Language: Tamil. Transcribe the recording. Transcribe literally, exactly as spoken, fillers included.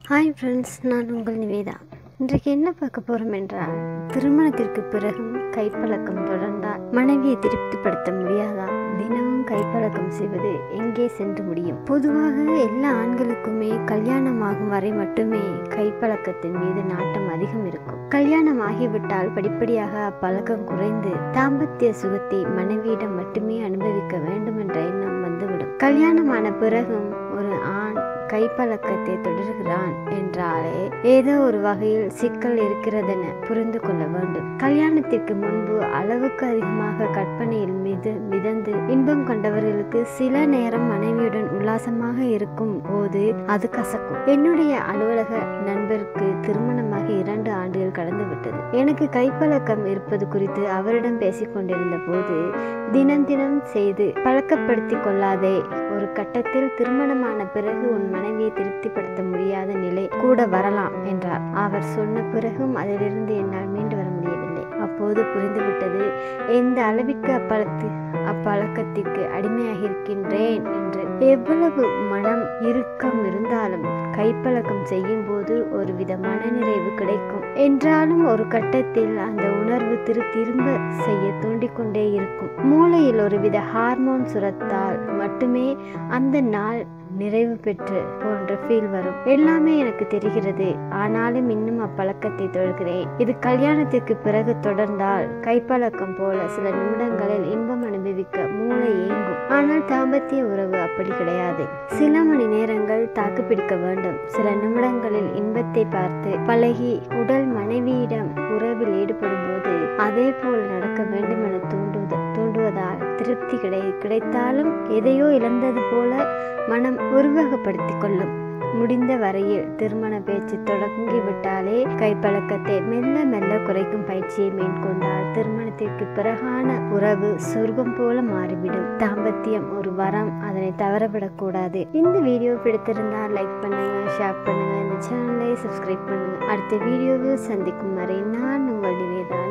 ஹாய் ஃப்ரெண்ட்ஸ், நான் உங்கள் நிவேதா. இன்றைக்கு என்ன பார்க்க போகிறோம் என்றால், திருமணத்திற்கு பிறகும் கைப்பழக்கம் தொடர்ந்தால் மனைவியை திருப்திப்படுத்த முடியாதா? தினமும் கைப்பழக்கம் செய்வது எங்கே சென்று முடியும்? பொதுவாக எல்லா ஆண்களுக்குமே கல்யாணமாகும் வரை மட்டுமே கைப்பழக்கத்தின் மீது நாட்டம் அதிகம் இருக்கும். கல்யாணம் ஆகிவிட்டால் படிப்படியாக அப்பழக்கம் குறைந்து தாம்பத்திய சுகத்தை மனைவியிடம் மட்டுமே அனுபவிக்க வேண்டும் என்ற எண்ணம் வந்துவிடும். கல்யாணமான பிறகும் ஒரு ஆண் கைப்பழக்கத்தை தொடர்கிறான் என்றாலே ஏதோ ஒரு வகையில் சிக்கல் இருக்கிறதென புரிந்து கொள்ள வேண்டும். கல்யாணத்திற்கு முன்பு அளவுக்கு அதிகமாக கற்பனையில் மீது மிதந்து இன்பம் கொண்டவர்களுக்கு சில நேரம் மனைவியுடன் உல்லாசமாக இருக்கும் போது அது கசக்கும். என்னுடைய அலுவலக நண்பருக்கு திருமணமாக இரண்டு ஆண்டுகள் கடந்து விட்டது. எனக்கு கைப்பழக்கம் இருப்பது குறித்து அவரிடம் பேசிக் கொண்டிருந்த போது, தினம் தினம் செய்து பழக்கப்படுத்தி கொள்ளாதே, ஒரு கட்டத்தில் திருமணமான பிறகு உன் மனைவியை திருப்திப்படுத்த முடியாத நிலை கூட வரலாம் என்றார். அவர் சொன்ன பிறகும் அதிலிருந்து என்னால் மீண்டு வர முடியவில்லை. அப்போது புரிந்துவிட்டது எந்த அளவிற்கு அப்பழத்து அப்பழக்கத்திற்கு அடிமையாக இருக்கின்றேன் என்று. எவ்வளவு மனம் இறுக்கம் இருந்தாலும் கைப்பழக்கம் செய்யும் போது ஒருவித மனநிறைவு கிடைக்கும் என்றாலும் ஒரு கட்டத்தில் அந்த உணர்வு திரு திரும்ப செய்ய தூண்டிக்கொண்டே இருக்கும். மூளையில் ஒருவித ஹார்மோன் சுரத்தால் மட்டுமே அந்த நாள் நிறைவு பெற்று போன்ற ஃபீல் வரும். எல்லாமே எனக்கு தெரிகிறது, ஆனாலும் இன்னும் அப்பழக்கத்தை தொடர்கிறேன். இது கல்யாணத்திற்கு பிறகு தொடர்ந்தால் கைப்பழக்கம் போல சில நிமிடங்களில் இன்பம் அனுபவிக்க மூளை ஏங்கும். ஆனால் தாம்பத்திய உறவு அப்படி கிடையாது. சில மணி நேரங்கள் தாக்கு பிடிக்க வேண்டும். சில நிமிடங்களில் இன்பத்தை பார்த்து பழகி உடல் மனைவியிடம் உறவில் ஈடுபடும் போது அதே போல் நடக்க வேண்டும் என தூண்டுவது தூண்டுவதால் திருப்தி கிடை கிடைத்தாலும் எதையோ இழந்தது போல மனம் உருவகப்படுத்திக் கொள்ளும். முடிந்த வரையில் திருமண பேச்சு தொடங்கிவிட்டாலே கைப்பழக்கத்தை மெல்ல மெல்ல குறைக்கும் பயிற்சியை மேற்கொண்டால் திருமணத்திற்கு பிறகான உறவு சொர்க்கம் போல மாறிவிடும். தாம்பத்தியம் ஒரு வரம், அதனை தவறவிடக்கூடாது. இந்த வீடியோ பிடித்திருந்தால் லைக் பண்ணுங்க, ஷேர் பண்ணுங்க, இந்த சேனலை சப்ஸ்கிரைப் பண்ணுங்க. அடுத்த வீடியோவில் சந்திக்கும் வரை நான் உங்கள் நிவேதா.